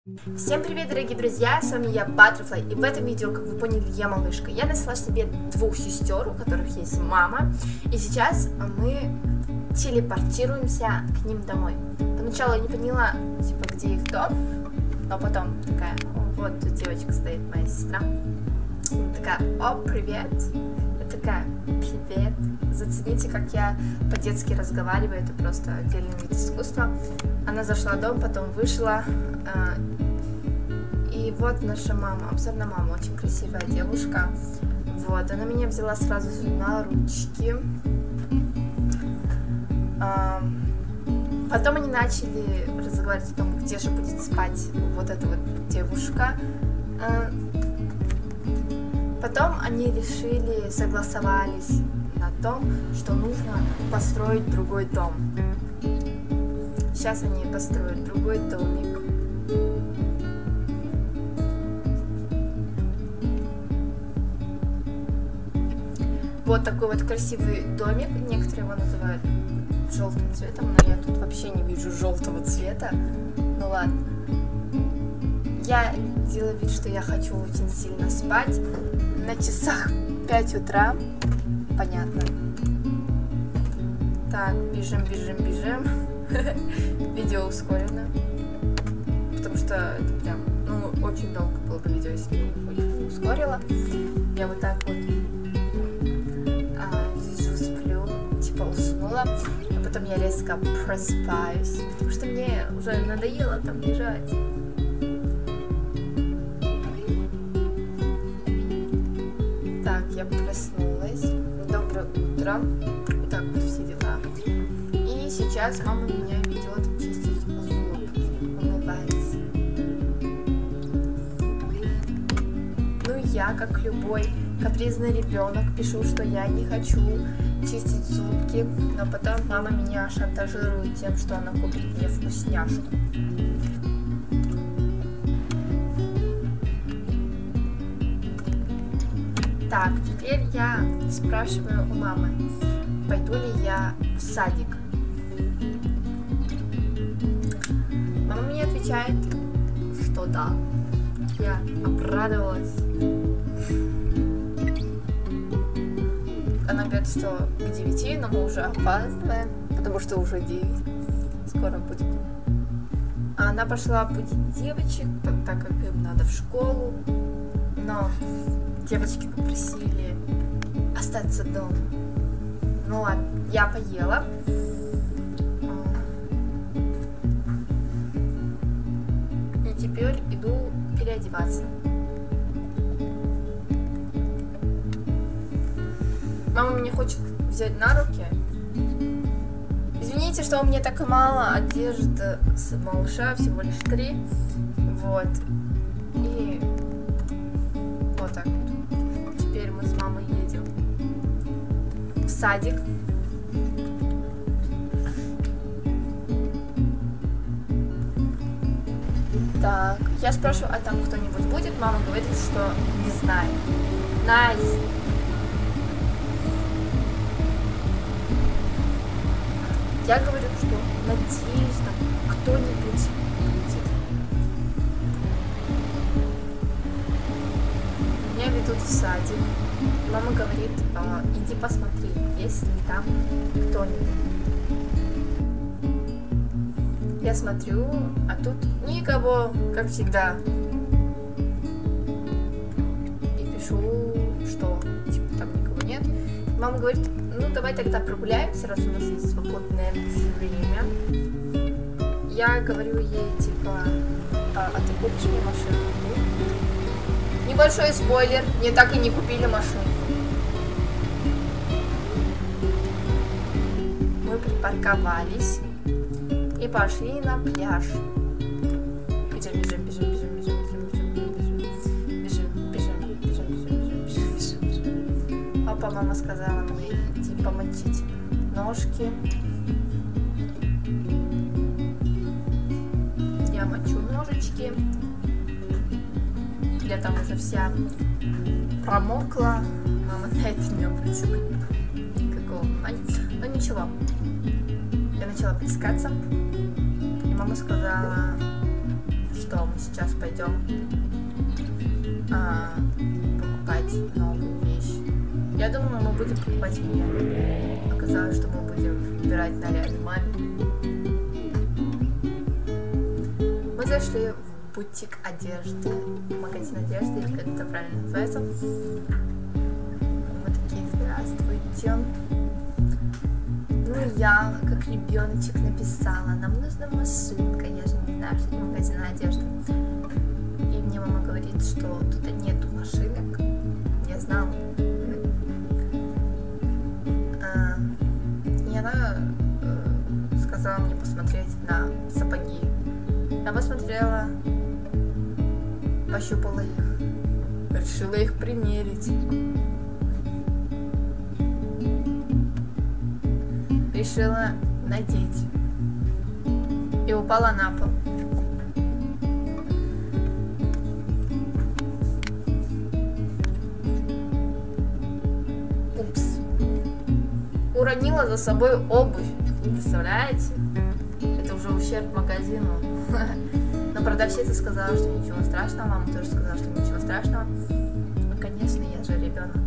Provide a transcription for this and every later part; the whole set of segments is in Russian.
Всем привет, дорогие друзья, с вами я, Butterfly, и в этом видео, как вы поняли, я малышка. Я нашла себе двух сестер, у которых есть мама, и сейчас мы телепортируемся к ним домой. Поначалу я не поняла, типа, где их дом, но потом такая: вот тут девочка стоит, моя сестра. Она такая: о, привет. Я такая: привет. Зацените, как я по-детски разговариваю, это просто отдельный вид искусства. Она зашла в дом, потом вышла. И вот наша мама, обзор на маму, очень красивая девушка. Вот, она меня взяла сразу на ручки. Потом они начали разговаривать о том, где же будет спать вот эта вот девушка. Потом они решили, согласовались на том, что нужно построить другой дом. Сейчас они построят другой домик. Вот такой вот красивый домик. Некоторые его называют желтым цветом, но я тут вообще не вижу желтого цвета. Ну ладно. Я делаю вид, что я хочу очень сильно спать. На часах 5 утра. Понятно. Так, бежим. Видео ускорено. Потому что это прям, очень долго было бы видео, если бы я не ускорила. Я вот так вот лежу, сплю, типа уснула. А потом я резко просыпаюсь, потому что мне уже надоело там лежать. Так, я проснулась. Доброе утро. Вот так вот все дела. И сейчас мама меня ведет чистить зубки, умывается. Ну и я, как любой капризный ребенок, пишу, что я не хочу чистить зубки, но потом мама меня шантажирует тем, что она купит мне вкусняшку. Так, теперь я спрашиваю у мамы, пойду ли я в садик. Мама мне отвечает, что да. Я обрадовалась. Она говорит, что к 9, но мы уже опаздываем, потому что уже 9. Скоро будет. А она пошла будить девочек, так как им надо в школу. Но девочки попросили остаться дома. Ну ладно, я поела. И теперь иду переодеваться. Мама меня хочет взять на руки. Извините, что у меня так мало одежды с малыша, всего лишь 3. Вот. И вот так вот. Теперь мы с мамой едем в садик. Так, я спрашиваю, а там кто-нибудь будет? Мама говорит, что не знает. Найс. Я говорю, что надеюсь, там кто-нибудь будет. Меня ведут в садик. Мама говорит, иди посмотри, есть ли там кто-нибудь. Я смотрю, а тут никого, как всегда. И пишу, что типа там никого нет. Мама говорит, ну давай тогда прогуляемся, раз у нас есть свободное время. Я говорю ей, типа, а ты купишь мне машину? Небольшой спойлер, мне так и не купили машину. Мы припарковались и пошли на пляж. Бежим. Папа, мама сказала мне идти помочить ножки. Я мочу ножички. Я там уже вся промокла. Мама на это не обратила никакого внимания. Но ничего. Я начала плескаться. И мама сказала, что мы сейчас пойдем покупать новую вещь. Я думала, мы будем покупать мне. Оказалось, что мы будем выбирать наряды маме. Мы зашли в бутик одежды, магазин одежды, или как это правильно называется. Мы такие: здравствуйте. Ну, я, как ребеночек, написала: нам нужна машинка. Я же не знаю, что это магазин одежды. И мне мама говорит, что тут нету машинок. Я знала. И она сказала мне посмотреть на сапоги. Я посмотрела, пощупала их, решила их примерить. Решила надеть. И упала на пол. Упс. Уронила за собой обувь. Представляете? Это уже ущерб магазину. Но продавщица сказала, что ничего страшного. Мама тоже сказала, что ничего страшного. Ну, конечно, я же ребенок.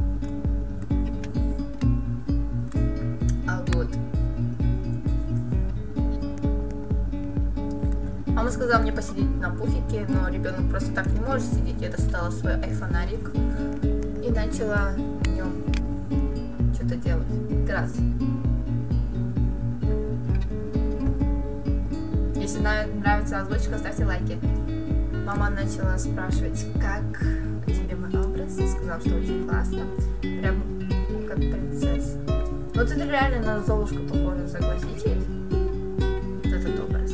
Мама сказала мне посидеть на пуфике, но ребенок просто так не может сидеть. Я достала свой айфонарик и начала в нем что-то делать, играться. Если нравится озвучка, ставьте лайки. Мама начала спрашивать, как тебе мой образ. Я сказала, что очень классно. Прям как принцесса. Вот это реально на Золушку похоже, согласитесь? Вот этот образ.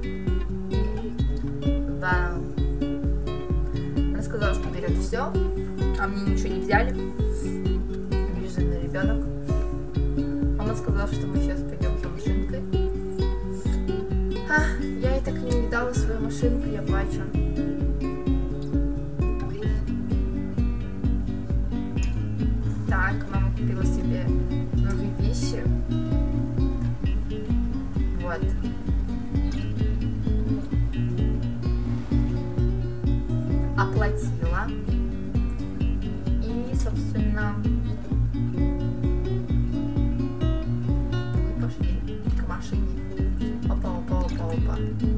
Вау. Она сказала, что берет все, а мне ничего не взяли. Обиженный ребенок. Мама сказала, что мы сейчас пойдем за машинкой. Я и так и не видала свою машинку, я плачу. Так, мама купила себе новые вещи. Вот. Оплатила. И, собственно, мы пошли к машине. Опа.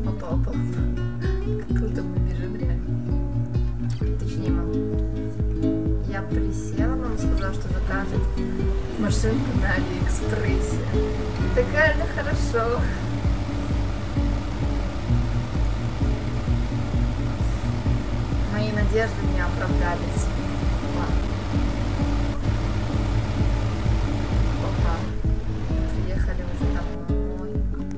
Как круто мы бежим, реально. Точнее, мама. Я присела, мама сказала, что закажет машинку на Алиэкспрессе. Такая она хорошо. Мои надежды не оправдались. Опа. Приехали уже домой.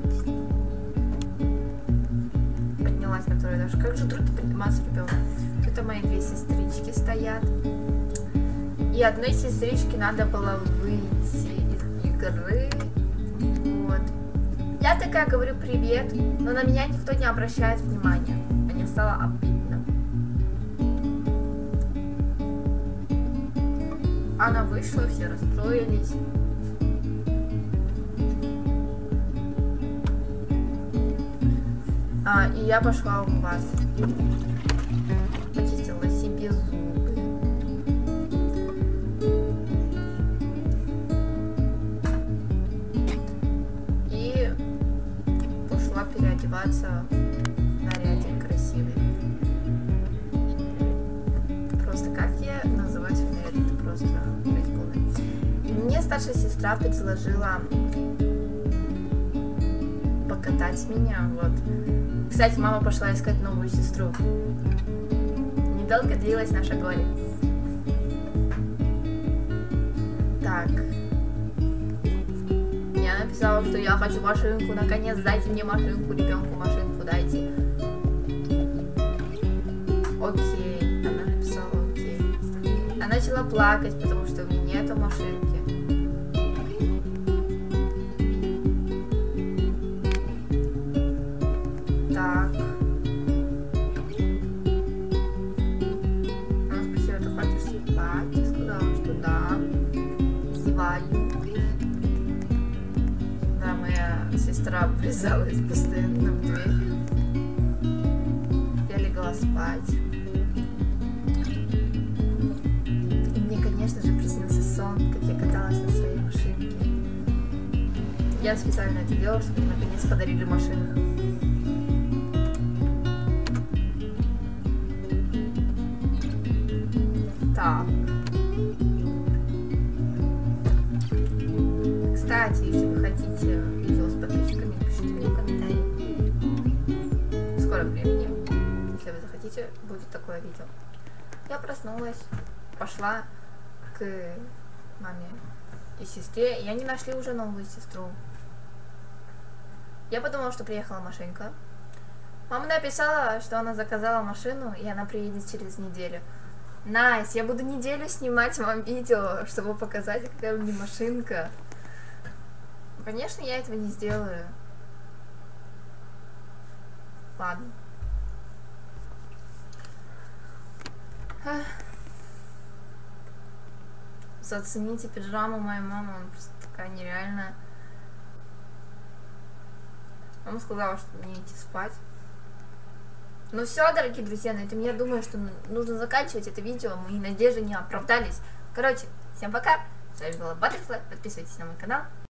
Поднялась на второй этаж. Как же трудно подниматься ребенку. Тут мои две сестрички стоят. И одной сестричке надо было выйти из игры. Вот. Я такая говорю привет, но на меня никто не обращает внимания. Мне стало обидно. Она вышла, все расстроились. И я пошла умываться. Почистила себе зубы. И пошла переодеваться в нарядик красивый. Просто как я называю свой наряд? Это просто прикольно. Мне старшая сестра предложила покатать меня. Вот. Кстати, мама пошла искать новую сестру. Недолго длилось наше горе. Так. Я написала, что я хочу машинку. Наконец, дайте мне машинку, ребенку машинку дайте. Окей. Она написала окей. Она начала плакать, потому что у меня нету машинки. Так. Она спросила, ты хочешь спать? Я сказала, что да. Зеваю. Да, моя сестра врезалась постоянно в дверь. Я специально это делала, чтобы мне наконец подарили машину. Так. Кстати, если вы хотите видео с подписчиками, пишите мне в комментарии. В скором времени, если вы захотите, будет такое видео. Я проснулась, пошла к маме и сестре, и они нашли уже новую сестру. Я подумала, что приехала машинка. Мама написала, что она заказала машину, и она приедет через неделю. Найс, я буду неделю снимать вам видео, чтобы показать, какая у меня машинка. Конечно, я этого не сделаю. Ладно. Зацените пиджаму моей мамы, она просто такая нереальная. Мама сказала, что мне идти спать. Ну все, дорогие друзья, на этом я думаю, что нужно заканчивать это видео. Мои надежды не оправдались. Короче, всем пока. С вами была Butterfly. Подписывайтесь на мой канал.